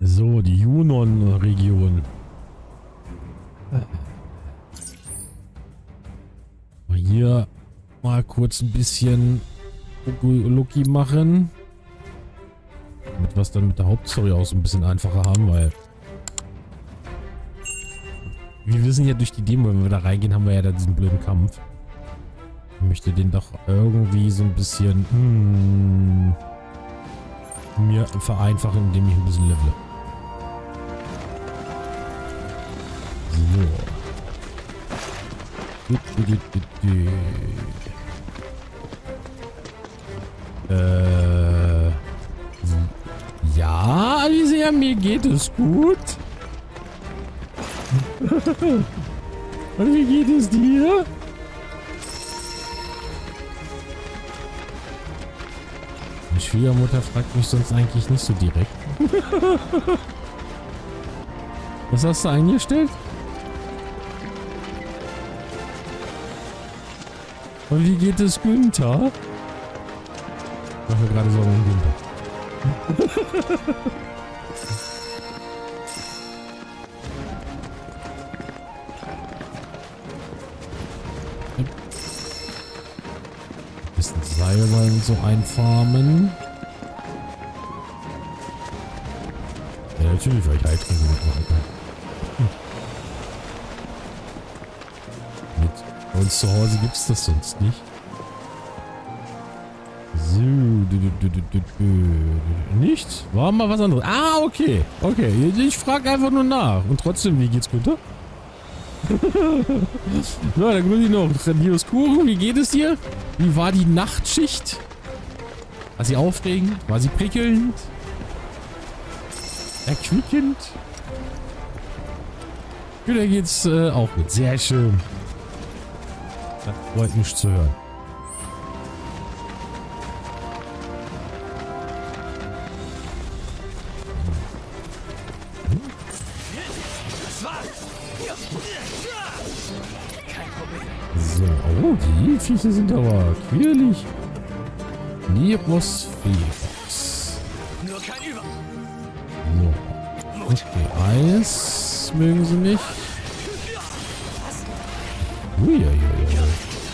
So, die Junon-Region. Hier mal kurz ein bisschen Lucky machen. Damit wir es dann mit der Hauptstory auch so ein bisschen einfacher haben, weil wir wissen ja durch die Demo, wenn wir da reingehen, haben wir ja da diesen blöden Kampf. Ich möchte den doch irgendwie so ein bisschen mir vereinfachen, indem ich ein bisschen levele. So. Ja, Alicia, mir geht es gut. Und wie geht es dir? Die Schwiegermutter fragt mich sonst eigentlich nicht so direkt. Was hast du eingestellt? Und wie geht es Günther? Ich mache mir gerade Sorgen um Günther. Bisschen Seilballen so einfarmen. Ja, natürlich, weil ich Heiltränke mitmachen kann. Bei uns zu Hause gibt es das sonst nicht. So. Nicht? War mal was anderes. Ah, okay. Okay. Ich frage einfach nur nach. Und trotzdem, wie geht's Günther? So, dann grüße ich noch. Dioskuro, wie geht es dir? Wie war die Nachtschicht? War sie aufregend? War sie prickelnd? Erquickend? Günther geht's auch gut. Sehr schön. Das freut mich zu hören. So, oh, die Viecher sind aber quirlig. Nirosphärox. So. Okay, Eis mögen sie nicht. Uiuiui.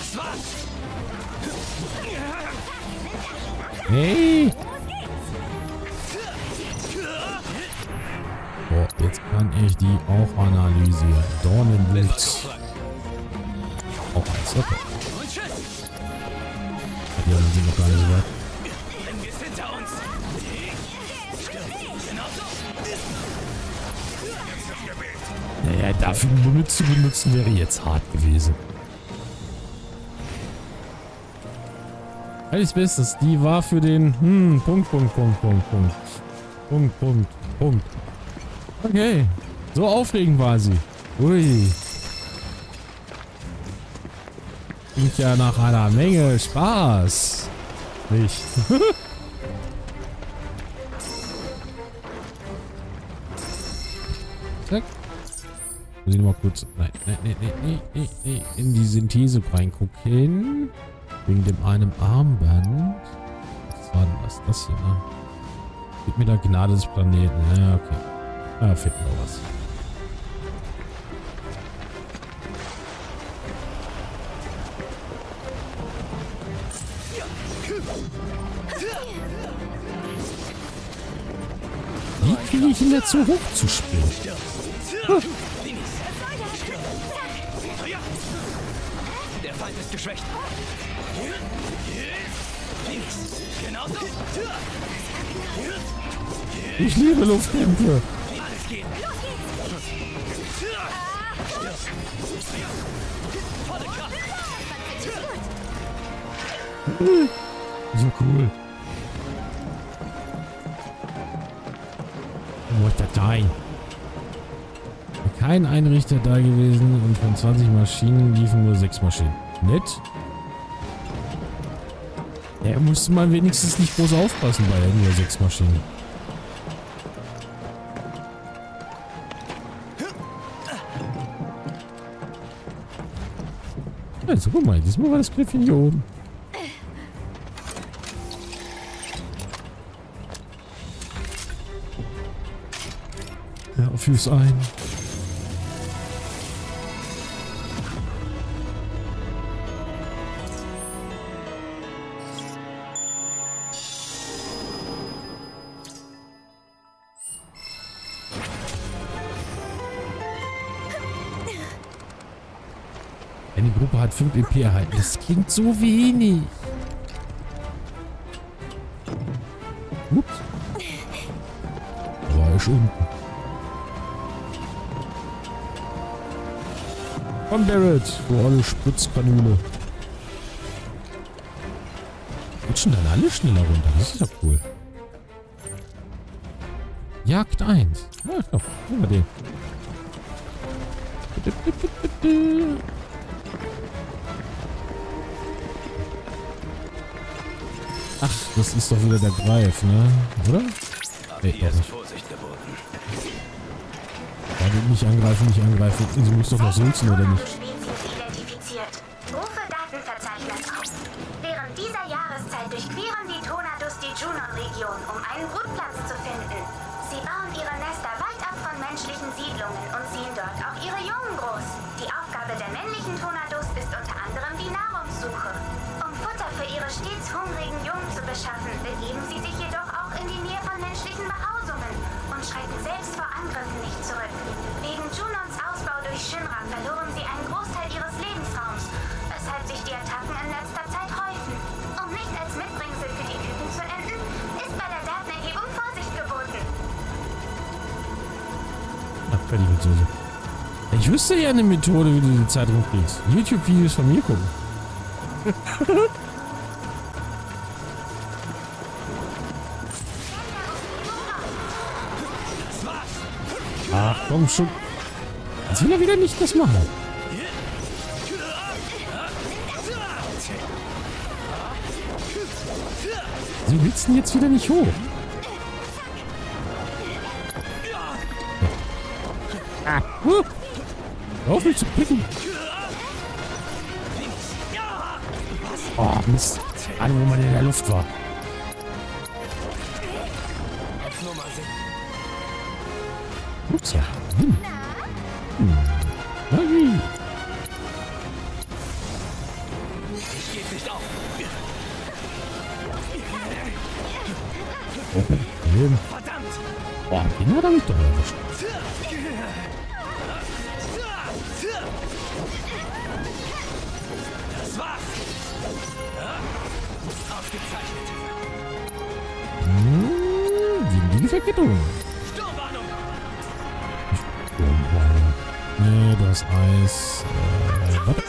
Hey! Oh, jetzt kann ich die auch analysieren. Dornenblitz. Auch eins, okay. Die anderen sind noch gar nicht so weit. Naja, dafür Münze zu benutzen wäre jetzt hart gewesen. Alles Bestes, die war für den Punkt. Okay, so aufregend war sie. Ui. Klingt ja nach einer Menge Spaß. Nicht. Zack. Muss ich mal kurz. Nein. In die Synthese reingucken. Wegen dem einen Armband. Was war denn das hier, ne? Gib mir da Gnade des Planeten. Ja, okay. Da fehlt noch was. Wie kriege ich ihn dazu hoch zu springen? Der Feind ist geschwächt. Ich liebe Luftkämpfe. So cool. Wo ist der Teil? Kein Einrichter da gewesen und von 20 Maschinen liefen nur 6 Maschinen. Nett. Ja, musste man wenigstens nicht groß aufpassen bei nur 6 Maschinen. Also guck mal, diesmal war das Griffin hier oben. Ja, füß ein. Eine Gruppe hat 5 EP erhalten. Das klingt so wenig. Ups. War ich unten. Komm, Barret, du olle Spritzkanüle. Rutschen dann alle schneller runter. Das ist ja cool. Jagd 1. Ja, komm, nehmen wir den. Ach, das ist doch wieder der Greif, ne? Oder? Nee, doch nicht. Ja, nicht angreifen, nicht angreifen. Sie muss doch noch sulzen, oder nicht? Rufe Datenverzeichnis auf. Während dieser Jahreszeit durchqueren die Tornadus die Junon-Region, um einen Brutplatz zu finden. Sie bauen ihre Nester weit ab von menschlichen Siedlungen und ziehen dort auch ihre Jungen groß. Die Aufgabe der männlichen Tornadus ist unter anderem die Nahrungssuche. Um Futter für ihre stets hungrigen Jungen zu beschaffen, begeben sie sich jedoch auch in die Nähe von menschlichen Behausungen und schrecken selbst vor Angriffen nicht zurück. Wegen Junons Ausbau durch Shinra verloren sie einen Großteil ihres Lebensraums, weshalb sich die Attacken in letzter Zeit häufen. Um nicht als Mitbringsel für die Typen zu enden, ist bei der Datenerhebung Vorsicht geboten. Ach, fertig mit Soße. Ich wüsste ja eine Methode, wie du die Zeit rumkriegst. YouTube-Videos von mir gucken. Ach, komm schon. Jetzt will er wieder nicht das machen. Sie willst ihn jetzt wieder nicht hoch. Ah, auf mich zu picken. Oh, Mist. An, wo man in der Luft war. Ups, ja. Magie. Ich geb nicht auf. Verdammt! Boah, den hat er mich doch erwischt. Das war's! Ausgezeichnet! Gegen die Verkettung. Sturmwarnung! Nee, das Eis. Warte.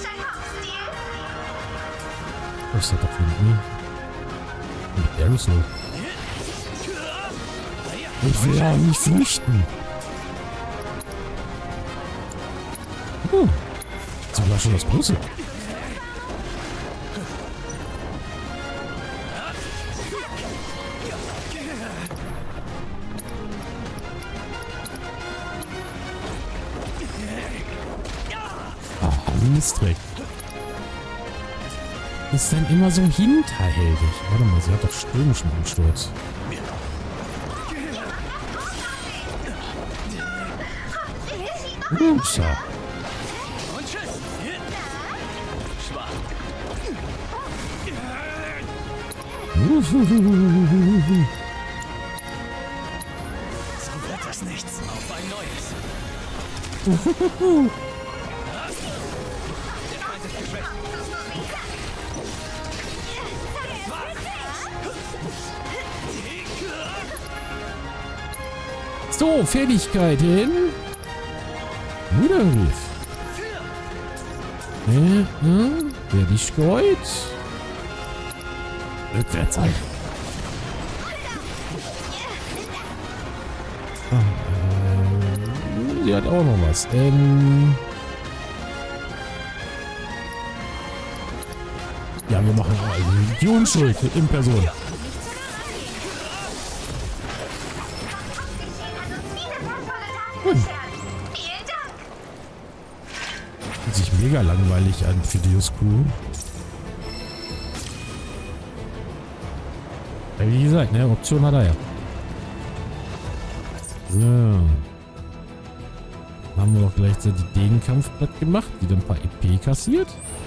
Was ist das da für ein Mit Aerosol. Ich will ja nicht flüchten. Sogar schon das Große. Mistreck. Ist dann immer so hinterhältig. Warte mal, sie hat doch stürmischen Ansturz. Upsa. Und tschüss! Schwach. So wird das nichts. Auf ein neues. Der Feind ist geschwächt. So, Fähigkeiten. Wiederangriff. Fertigkeit. Rückwärts halt. Sie hat auch noch was. Ja, wir machen die Unschuld in Person. Fühlt sich mega langweilig an für die Crew. Ja, wie gesagt, ne, Option hat er ja. So. Haben wir doch gleichzeitig den Kampf platt gemacht, die dann ein paar EP kassiert.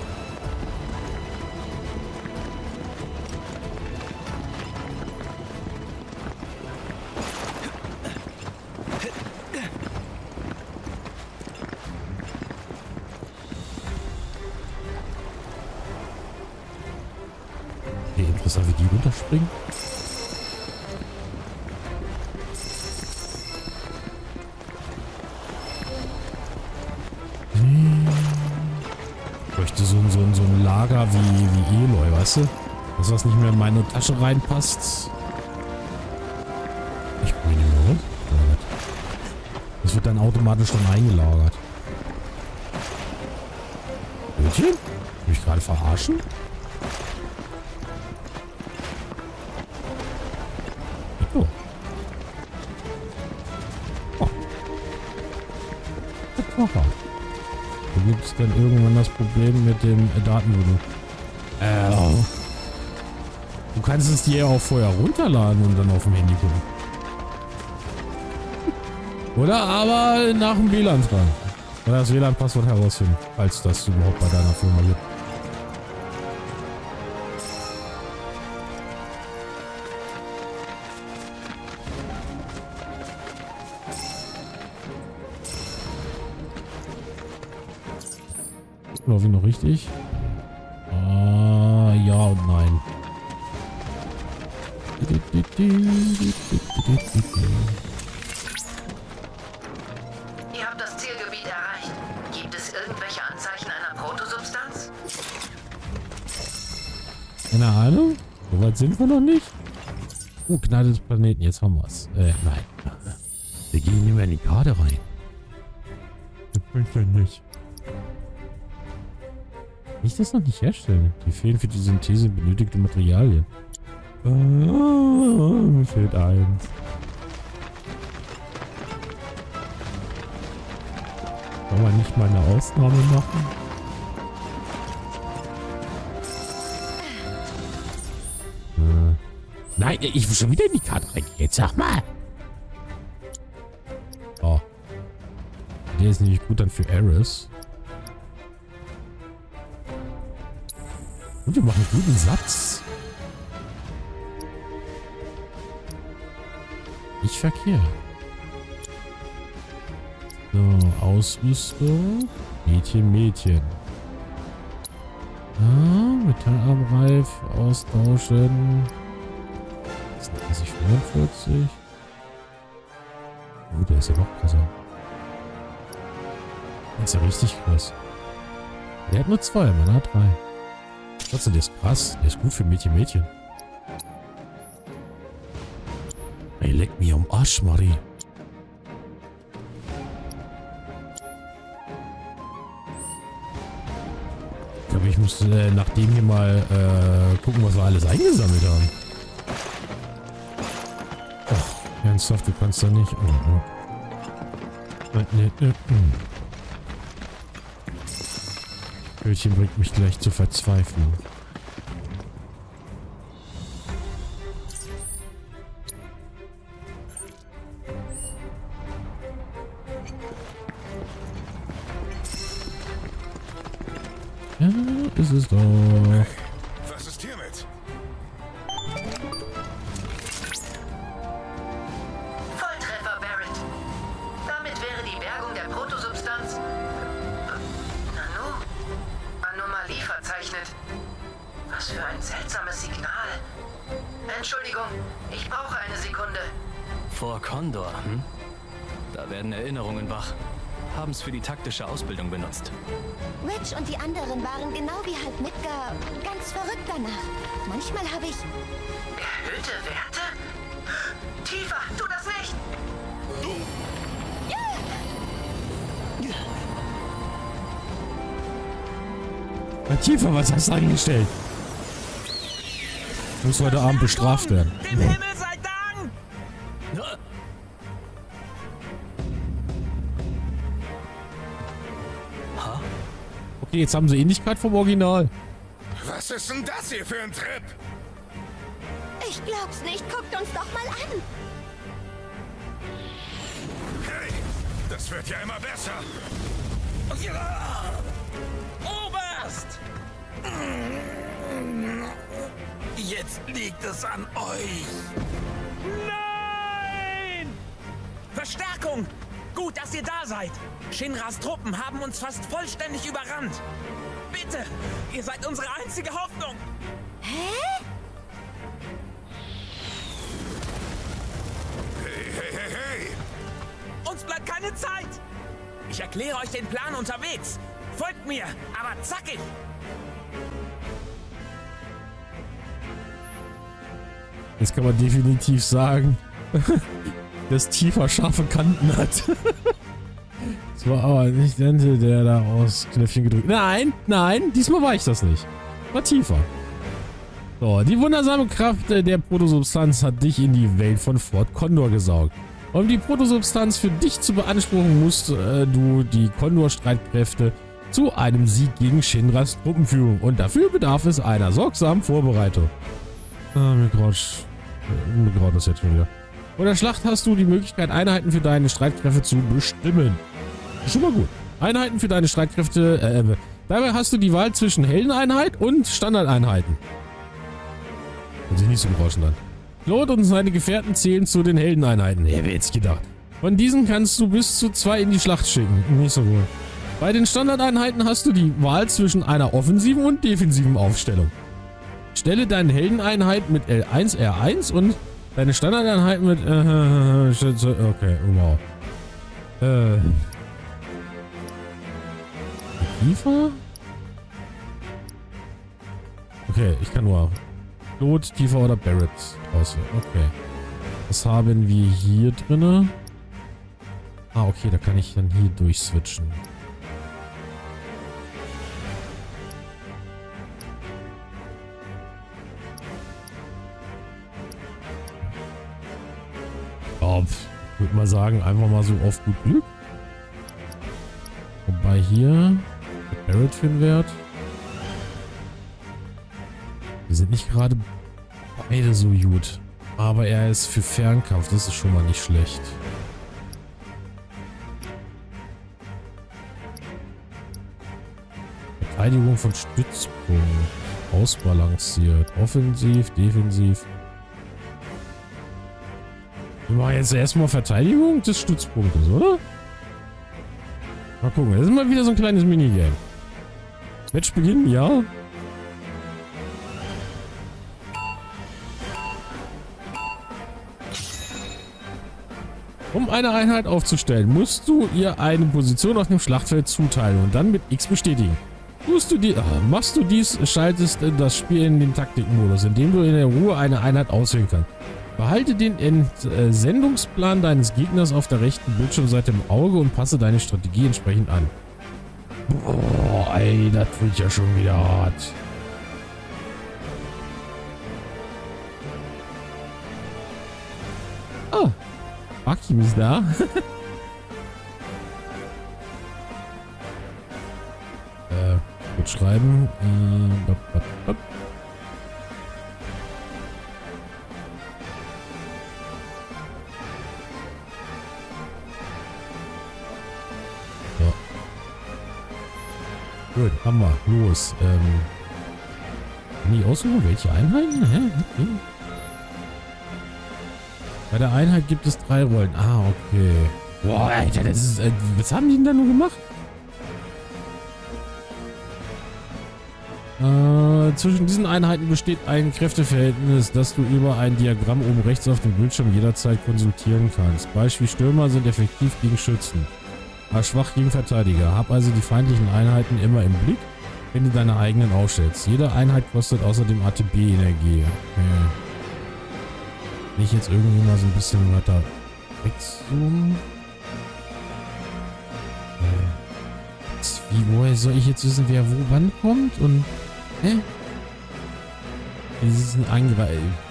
Okay, interessant, wie die runterspringen. Ich bräuchte so ein Lager wie Eloy, weißt du? Das, was nicht mehr in meine Tasche reinpasst. Ich bin nicht mehr rund. Das wird dann automatisch dann eingelagert. Mädchen? Will ich gerade verarschen? Oh. Oh. Das war wahr. Da gibt es dann irgendwann das Problem mit dem Datenvolumen. Du kannst es dir ja auch vorher runterladen und dann auf dem Handy gucken. Oder aber nach dem WLAN fragen. Oder das WLAN-Passwort herausfinden, falls das überhaupt bei deiner Firma gibt. Laufe ich noch richtig? Ja und nein. Ihr habt das Zielgebiet erreicht. Gibt es irgendwelche Anzeichen einer Protosubstanz? Keine Ahnung. So weit sind wir noch nicht. Gnade des Planeten. Jetzt haben wir es. Nein. Wir gehen nicht mehr in die Karte rein. Das bringt ja nicht. Ich das noch nicht herstellen. Die fehlen für die Synthese benötigte Materialien. Mir fehlt eins. Kann man nicht mal eine Ausnahme machen? Nein, ich will schon wieder in die Karte rein. Jetzt sag mal. Oh. Der ist nämlich gut dann für Ares. Und wir machen einen guten Satz. Nicht verkehrt. So, Ausrüstung. Mädchen. Metallarmreif austauschen. 44. Oh, der ist ja noch krasser. Der ist ja richtig krass. Der hat nur 2, man hat 3. Trotzdem, der ist krass. Der ist gut für Mädchen. Ey, leck mich am Arsch, Marie. Ich glaube, ich muss nach dem hier mal gucken, was wir alles eingesammelt haben. Oh, ernsthaft, du kannst da nicht. Mädchen bringt mich gleich zur Verzweiflung. Ja, ist es doch. Was ist hiermit? Volltreffer, Barrett. Damit wäre die Bergung der Protosubstanz Anomalie verzeichnet. Was für ein seltsames Signal. Entschuldigung, ich brauche eine Sekunde. Vor Condor, hm? Da werden Erinnerungen wach. Haben's für die taktische Ausbildung benutzt. Wedge und die anderen waren genau wie halt Midgar ganz verrückt danach. Manchmal habe ich... Erhöhte Werte? Tifa, tu das nicht! Tifa, was hast du angestellt? Muss heute Abend bestraft werden. Dem Himmel sei Dank! Okay, jetzt haben sie Ähnlichkeit vom Original. Was ist denn das hier für ein Trip? Ich glaub's nicht. Guckt uns doch mal an. Hey, Das wird ja immer besser. Oberst! Jetzt liegt es an euch. Nein! Verstärkung! Gut, dass ihr da seid. Shinras Truppen haben uns fast vollständig überrannt. Bitte, ihr seid unsere einzige Hoffnung. Hä? Hey. Uns bleibt keine Zeit. Ich erkläre euch den Plan unterwegs. Folgt mir, aber zackig. Jetzt kann man definitiv sagen, dass Tifa scharfe Kanten hat. Das war aber nicht Dante, der da aus Knöpfchen gedrückt. Nein, diesmal war ich das nicht. War Tifa. So, die wundersame Kraft der Protosubstanz hat dich in die Welt von Fort Condor gesaugt. Um die Protosubstanz für dich zu beanspruchen, musst du die Condor-Streitkräfte zu einem Sieg gegen Shinras Truppenführung. Und dafür bedarf es einer sorgsamen Vorbereitung. Mir graut das jetzt schon wieder. Vor der Schlacht hast du die Möglichkeit, Einheiten für deine Streitkräfte zu bestimmen. Schon mal gut. Einheiten für deine Streitkräfte, dabei hast du die Wahl zwischen Heldeneinheit und Standardeinheiten. Hört sich nicht so berauschend an. Claude und seine Gefährten zählen zu den Heldeneinheiten. Wer hätte jetzt gedacht. Von diesen kannst du bis zu 2 in die Schlacht schicken. Nicht so gut. Bei den Standardeinheiten hast du die Wahl zwischen einer offensiven und defensiven Aufstellung. Stelle deine Heldeneinheit mit L1, R1 und deine Standardeinheit mit okay, wow. Tifa? Okay, ich kann nur Claude, Tifa oder Barret auswählen. Okay. Was haben wir hier drinne? Ah, okay, da kann ich dann hier durchswitchen. Ich würde mal sagen, einfach mal so auf gut Glück. Wobei hier Barret für den Wert. Wir sind nicht gerade beide so gut. Aber er ist für Fernkampf, das ist schon mal nicht schlecht. Verteidigung von Stützpunkt. Ausbalanciert. Offensiv, defensiv. Wir machen jetzt erstmal Verteidigung des Stützpunktes, oder? Mal gucken. Das ist mal wieder so ein kleines Minigame. Match beginnen, ja. Um eine Einheit aufzustellen, musst du ihr eine Position auf dem Schlachtfeld zuteilen und dann mit X bestätigen. Machst du dies, schaltest das Spiel in den Taktikmodus, indem du in der Ruhe eine Einheit auswählen kannst. Behalte den Entsendungsplan deines Gegners auf der rechten Bildschirmseite im Auge und passe deine Strategie entsprechend an. Boah, ey, das wird ja schon wieder hart. Ah, Akim ist da. Gut schreiben. Gut, haben wir. Los. Kann ich aussuchen, welche Einheiten? Hä? Okay. Bei der Einheit gibt es 3 Rollen. Ah, okay. Boah, Alter, das ist... was haben die denn da nur gemacht? Zwischen diesen Einheiten besteht ein Kräfteverhältnis, das du über ein Diagramm oben rechts auf dem Bildschirm jederzeit konsultieren kannst. Beispiel Stürmer sind effektiv gegen Schützen. Schwach gegen Verteidiger. Hab also die feindlichen Einheiten immer im Blick, wenn du deine eigenen aufstellst. Jede Einheit kostet außerdem ATB-Energie. Okay. Will ich jetzt irgendwie mal so ein bisschen weiter wegzoomen? Woher soll ich jetzt wissen, wer wo wann kommt? Und... Hä? Dieses ist ein Angreifer.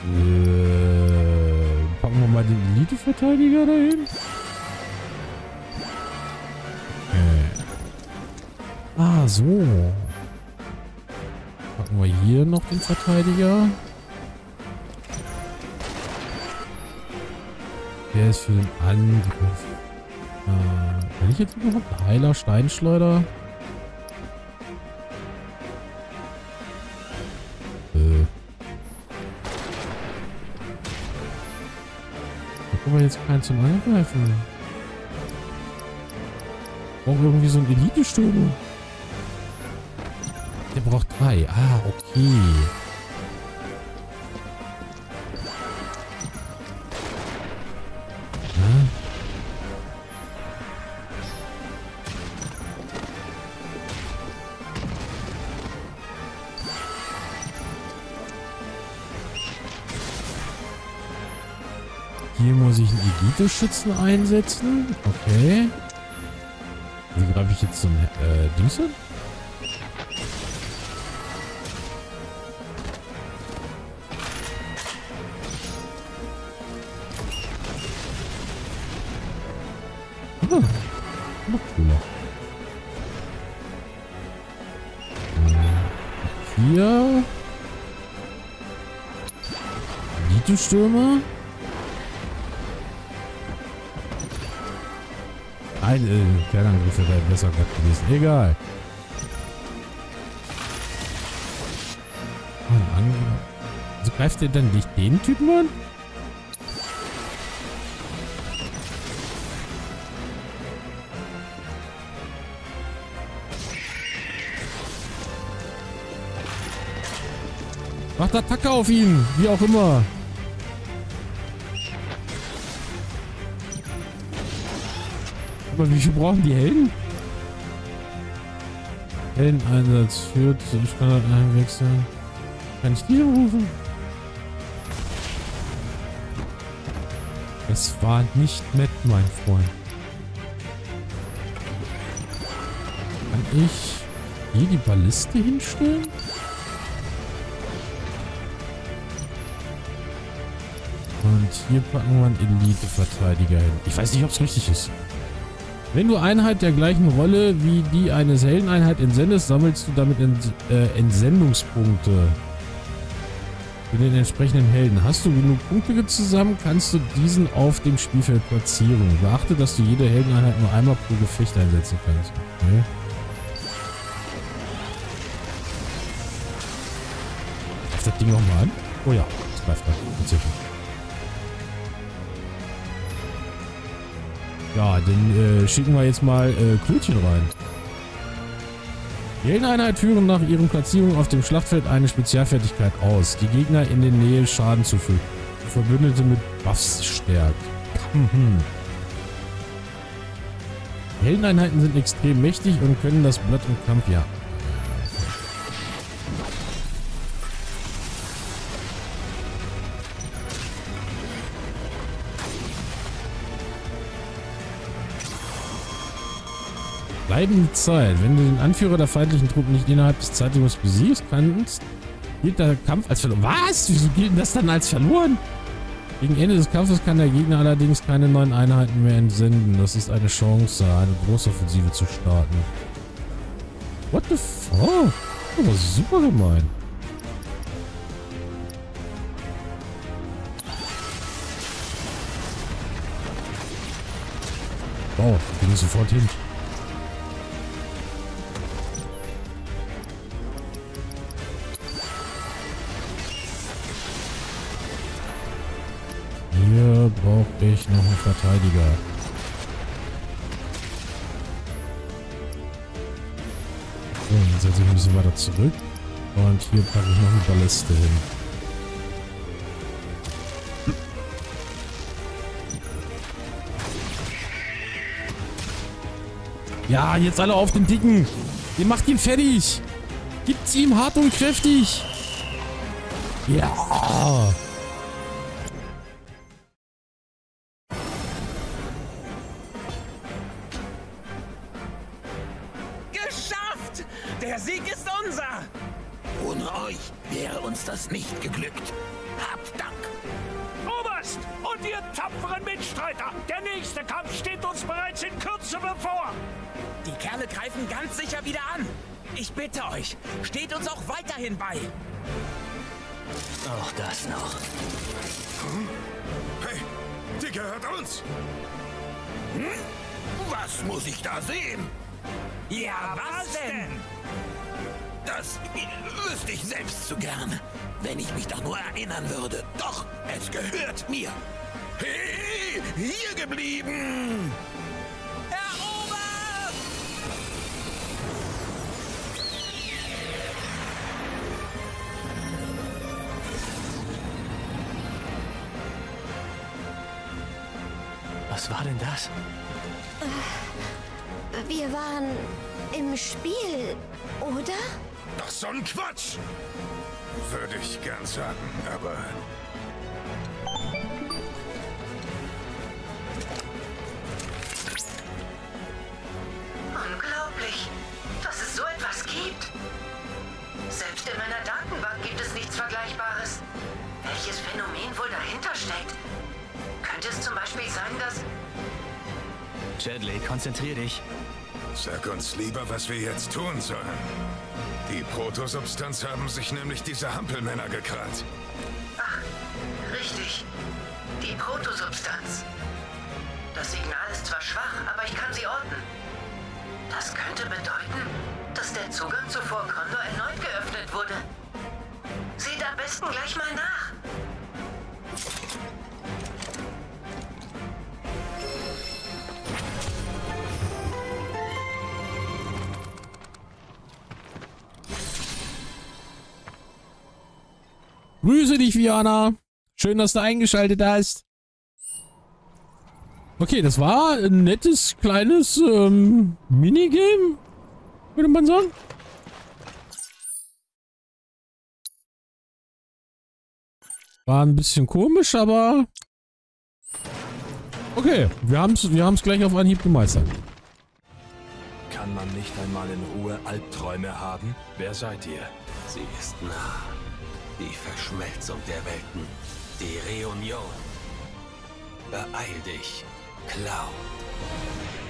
Packen wir mal den Elite-Verteidiger dahin. Ah, so. Packen wir hier noch den Verteidiger. Der ist für den Angriff. ich jetzt überhaupt? Heiler, Steinschleuder? Da kommen wir jetzt keinen zum Angreifen. Braucht irgendwie so ein Elite-Stürmer. Der braucht 3. Ah, okay. Hier muss ich einen Elite-Schützen einsetzen. Okay. Wie greife ich jetzt zum Dings hin? Noch cooler. Hier. Elite-Stürmer. Kernangriff wäre besser gewesen. Egal. Oh, ein Angriff. Also greift ihr dann nicht den Typen an? Macht Attacke auf ihn. Wie auch immer. Aber wie viel brauchen die Helden? Heldeneinsatz führt zu Standardeinwechsel. Kann ich die rufen? Es war nicht nett, mein Freund. Kann ich hier die Balliste hinstellen? Und hier packen wir einen Elite-Verteidiger hin. Ich weiß nicht, ob es richtig ist. Wenn du Einheit der gleichen Rolle wie die eines Heldeneinheit entsendest, sammelst du damit Entsendungspunkte für den entsprechenden Helden. Hast du genug Punkte zusammen, kannst du diesen auf dem Spielfeld platzieren. Beachte, dass du jede Heldeneinheit nur einmal pro Gefecht einsetzen kannst. Okay. Greift das Ding nochmal an? Oh ja, das greift an. Tatsächlich. Ja, dann schicken wir jetzt mal Klötchen rein. Die Heldeneinheit führen nach ihren Platzierungen auf dem Schlachtfeld eine Spezialfertigkeit aus, die Gegner in der Nähe Schaden zufügt. Verbündete mit Buffs stärkt. Heldeneinheiten sind extrem mächtig und können das Blatt im Kampf jagen. Bleibende Zeit. Wenn du den Anführer der feindlichen Truppe nicht innerhalb des Zeitraums besiegst, gilt der Kampf als verloren. Was? Wieso gilt das dann als verloren? Gegen Ende des Kampfes kann der Gegner allerdings keine neuen Einheiten mehr entsenden. Das ist eine Chance, eine Großoffensive zu starten. What the fuck? Das war super gemein. Wow, wir gehen sofort hin. Hier brauche ich noch einen Verteidiger. So, jetzt setze ich ein bisschen weiter zurück. Und hier packe ich noch eine Balliste hin. Ja, jetzt alle auf den Dicken. Ihr macht ihn fertig. Gibt's ihm hart und kräftig. Ja. Geschafft! Der Sieg ist unser! Ohne euch wäre uns das nicht geglückt. Habt Dank! Oberst und ihr tapferen Mitstreiter, der nächste Kampf steht uns bereits in Kürze bevor. Die Kerle greifen ganz sicher wieder an. Ich bitte euch, steht uns auch weiterhin bei. Auch das noch. Hey, die gehört uns. Was Was muss ich da sehen? Ja, was denn? Das wüsste ich selbst zu gern, wenn ich mich doch nur erinnern würde. Doch, es gehört mir. Hey, hier geblieben! Erobert! Was war denn das? Wir waren im Spiel, oder? Doch so ein Quatsch! Würde ich gern sagen, aber... Unglaublich, dass es so etwas gibt. Selbst in meiner Datenbank gibt es nichts Vergleichbares. Welches Phänomen wohl dahinter steckt? Könnte es zum Beispiel sein, dass... Chadley, konzentrier dich. Sag uns lieber, was wir jetzt tun sollen. Die Protosubstanz haben sich nämlich diese Hampelmänner gekrallt. Ach, richtig. Die Protosubstanz. Das Signal ist zwar schwach, aber ich kann sie orten. Das könnte bedeuten, dass der Zugang zu Fort Condor erneut geöffnet wurde. Seht am besten gleich mal nach. Grüße dich, Viana. Schön, dass du eingeschaltet hast. Okay, das war ein nettes, kleines Minigame, würde man sagen. War ein bisschen komisch, aber... Okay, wir haben's gleich auf Anhieb gemeistert. Kann man nicht einmal in Ruhe Albträume haben? Wer seid ihr? Sie ist nah. Die Verschmelzung der Welten. Die Reunion. Beeil dich, Cloud.